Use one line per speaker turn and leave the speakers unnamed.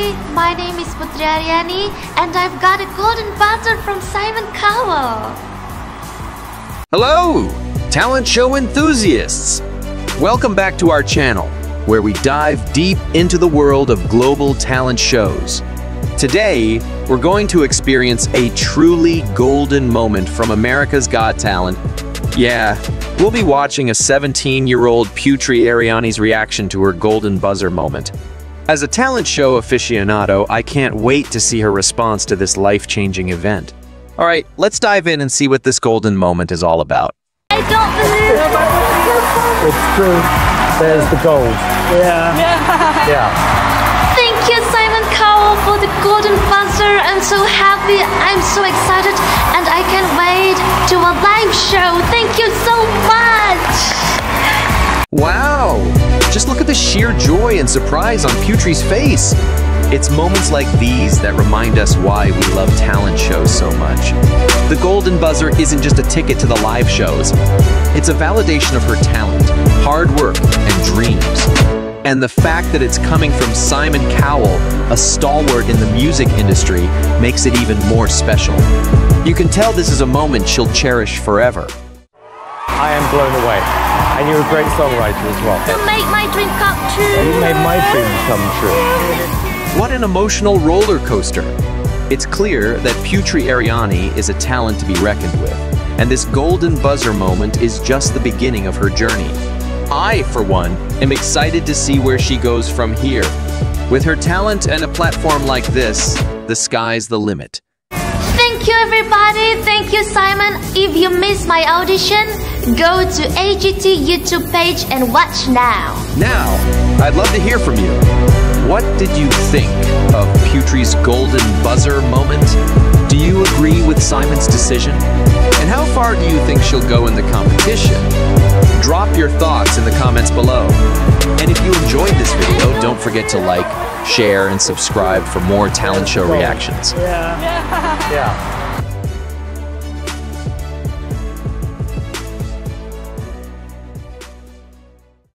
everybody, my name is Putri Ariani and I've got a golden buzzer from Simon Cowell.
Hello, talent show enthusiasts! Welcome back to our channel, where we dive deep into the world of global talent shows. Today, we're going to experience a truly golden moment from America's Got Talent. Yeah, we'll be watching a 17-year-old Putri Ariani's reaction to her golden buzzer moment. As a talent show aficionado, I can't wait to see her response to this life-changing event. All right, let's dive in and see what this golden moment is all about.
I don't believe it.
It's true. There's the gold. Yeah.
Thank you, Simon Cowell, for the golden buzzer. I'm so happy. I'm so excited, and I can't wait to a live show. Thank you so much.
Wow! Just look at the sheer joy and surprise on Putri's face. It's moments like these that remind us why we love talent shows so much. The golden buzzer isn't just a ticket to the live shows. It's a validation of her talent, hard work, and dreams. And the fact that it's coming from Simon Cowell, a stalwart in the music industry, makes it even more special. You can tell this is a moment she'll cherish forever.
I am blown away. And you're a great songwriter as well.
You made my dream come true.
You made my dreams come true.
What an emotional roller coaster. It's clear that Putri Ariani is a talent to be reckoned with, and this golden buzzer moment is just the beginning of her journey. I, for one, am excited to see where she goes from here. With her talent and a platform like this, the sky's the limit.
Thank you, everybody. Thank you, Simon. If you missed my audition, go to AGT YouTube page and watch now.
Now, I'd love to hear from you. What did you think of Putri's golden buzzer moment? Do you agree with Simon's decision? And how far do you think she'll go in the competition? Drop your thoughts in the comments below. And if you enjoyed this video, don't forget to like, share, and subscribe for more talent show reactions.
Yeah.